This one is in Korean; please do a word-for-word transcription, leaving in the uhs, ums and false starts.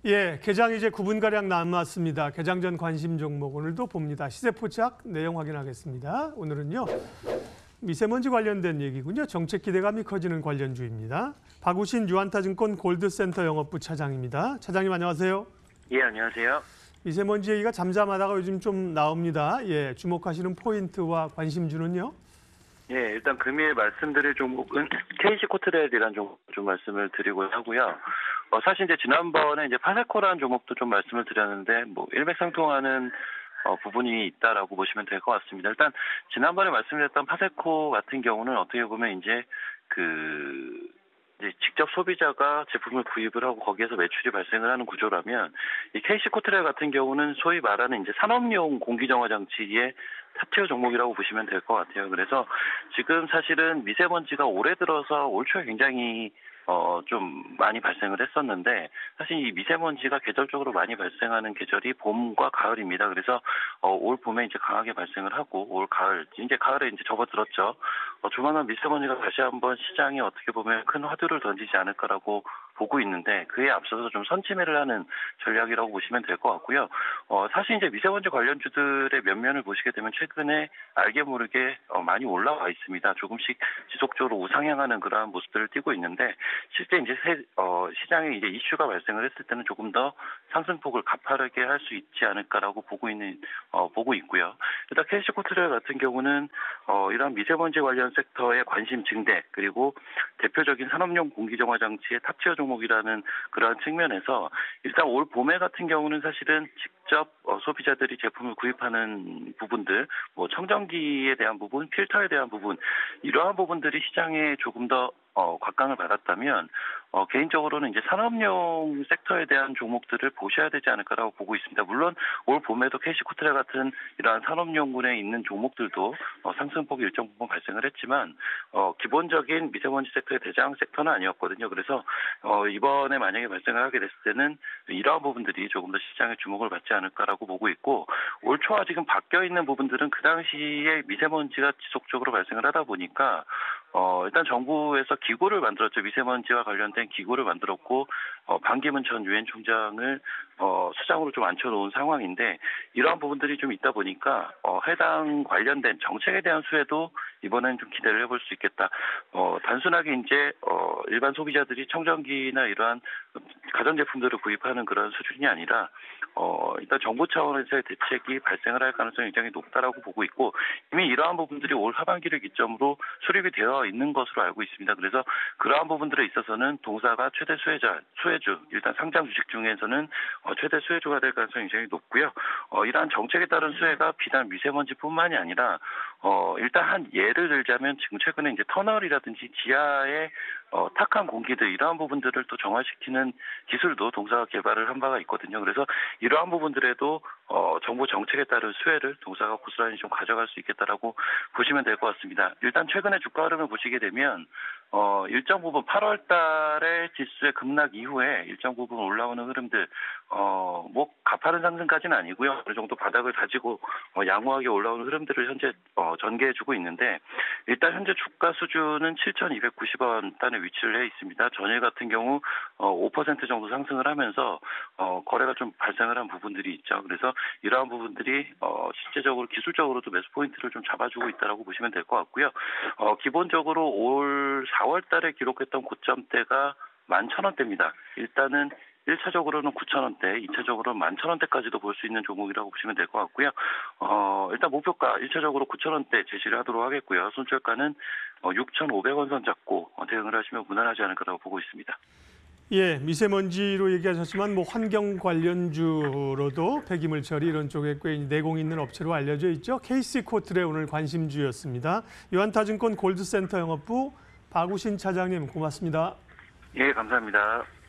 예, 개장 이제 구 분가량 남았습니다. 개장 전 관심 종목 오늘도 봅니다. 시세 포착 내용 확인하겠습니다. 오늘은요. 미세먼지 관련된 얘기군요. 정책 기대감이 커지는 관련주입니다. 박우신 유한타증권 골드센터 영업부 차장입니다. 차장님 안녕하세요. 예, 안녕하세요. 미세먼지 얘기가 잠잠하다가 요즘 좀 나옵니다. 예, 주목하시는 포인트와 관심주는요? 예, 일단 금일 말씀드릴 종목은 케이씨코트레일이라는 종목 좀 말씀을 드리고 하고요. 어, 사실 이제 지난번에 이제 파세코라는 종목도 좀 말씀을 드렸는데 뭐 일맥상통하는 어, 부분이 있다라고 보시면 될 것 같습니다. 일단 지난번에 말씀드렸던 파세코 같은 경우는 어떻게 보면 이제 그 이제 직접 소비자가 제품을 구입을 하고 거기에서 매출이 발생을 하는 구조라면 이 케이씨코트레일 같은 경우는 소위 말하는 이제 산업용 공기정화 장치의 탑티어 종목이라고 보시면 될 것 같아요. 그래서 지금 사실은 미세먼지가 올해 들어서 올 초에 굉장히 어, 좀 많이 발생을 했었는데, 사실 이 미세먼지가 계절적으로 많이 발생하는 계절이 봄과 가을입니다. 그래서, 어, 올 봄에 이제 강하게 발생을 하고, 올 가을, 이제 가을에 이제 접어들었죠. 어, 조만간 미세먼지가 다시 한번 시장에 어떻게 보면 큰 화두를 던지지 않을까라고 보고 있는데, 그에 앞서서 좀 선침해를 하는 전략이라고 보시면 될 것 같고요. 어, 사실 이제 미세먼지 관련주들의 면면을 보시게 되면 최근에 알게 모르게 어, 많이 올라와 있습니다. 조금씩 지속적으로 우상향하는 그러한 모습들을 띠고 있는데, 실제 이제 세, 어, 시장에 이제 이슈가 발생을 했을 때는 조금 더 상승폭을 가파르게 할 수 있지 않을까라고 보고 있는, 어, 보고 있고요. 일단 케이씨코트레일 같은 경우는, 어, 이런 미세먼지 관련 섹터의 관심 증대, 그리고 대표적인 산업용 공기정화 장치의 탑티어 종목이라는 그러한 측면에서 일단 올 봄에 같은 경우는 사실은 직접 어, 소비자들이 제품을 구입하는 부분들, 뭐 청정기에 대한 부분, 필터에 대한 부분, 이러한 부분들이 시장에 조금 더 어, 곽강을 받았다면 어, 개인적으로는 이제 산업용 섹터에 대한 종목들을 보셔야 되지 않을까라고 보고 있습니다. 물론 올 봄에도 케이씨코트레일 같은 이러한 산업용군에 있는 종목들도 어, 상승폭이 일정 부분 발생을 했지만 어, 기본적인 미세먼지 섹터의 대장 섹터는 아니었거든요. 그래서 어, 이번에 만약에 발생을 하게 됐을 때는 이러한 부분들이 조금 더 시장의 주목을 받지 않을까라고 보고 있고, 올 초와 지금 바뀌어 있는 부분들은 그 당시에 미세먼지가 지속적으로 발생을 하다 보니까 어, 일단 정부에서 기구를 만들었죠. 미세먼지와 관련된 기구를 만들었고, 어, 반기문 전 유엔 총장을, 어, 수장으로 좀 앉혀놓은 상황인데, 이러한 부분들이 좀 있다 보니까, 어, 해당 관련된 정책에 대한 수혜도 이번엔 좀 기대를 해볼 수 있겠다. 어, 단순하게 이제, 어, 일반 소비자들이 청정기나 이러한 가전제품들을 구입하는 그런 수준이 아니라, 어, 일단 정부 차원에서의 대책이 발생을 할 가능성이 굉장히 높다라고 보고 있고, 이미 이러한 부분들이 올 하반기를 기점으로 수립이 되어 있는 것으로 알고 있습니다. 그래서 그러한 부분들에 있어서는 동사가 최대 수혜자, 수혜주, 일단 상장 주식 중에서는 어, 최대 수혜주가 될 가능성이 굉장히 높고요. 어, 이러한 정책에 따른 수혜가 비단 미세먼지뿐만이 아니라 어, 일단 한 예를 들자면 지금 최근에 이제 터널이라든지 지하의 어, 탁한 공기들 이러한 부분들을 또 정화시키는 기술도 동사가 개발을 한 바가 있거든요. 그래서 이러한 부분들에도 어, 정부 정책에 따른 수혜를 동사가 고스란히 좀 가져갈 수 있겠다라고 보시면 될 것 같습니다. 일단 최근에 주가 흐름을 보시게 되면 어, 일정 부분 팔월 달에 지수의 급락 이후에 일정 부분 올라오는 흐름들, 어, 뭐, 가파른 상승까지는 아니고요. 어느 정도 바닥을 다지고, 어, 양호하게 올라오는 흐름들을 현재, 어, 전개해주고 있는데, 일단 현재 주가 수준은 칠천이백구십 원 단에 위치를 해 있습니다. 전일 같은 경우, 어, 오 퍼센트 정도 상승을 하면서, 어, 거래가 좀 발생을 한 부분들이 있죠. 그래서 이러한 부분들이, 어, 실제적으로 기술적으로도 매수 포인트를 좀 잡아주고 있다라고 보시면 될 것 같고요. 어, 기본적으로 올 사월 달에 기록했던 고점대가 만 천 원대입니다. 일단은 일 차적으로는 구천 원대, 이 차적으로는 만 천 원대까지도 볼 수 있는 종목이라고 보시면 될 것 같고요. 어, 일단 목표가 일 차적으로 구천 원대 제시를 하도록 하겠고요. 손절가는 어, 육천오백 원 선 잡고 어, 대응을 하시면 무난하지 않을까라고 보고 있습니다. 예, 미세먼지로 얘기하셨지만 뭐 환경 관련주로도 폐기물 처리 이런 쪽에 꽤 내공 있는 업체로 알려져 있죠. 케이씨코트레일 오늘 관심주였습니다. 유한타증권 골드센터 영업부 박우신 차장님 고맙습니다. 예, 감사합니다.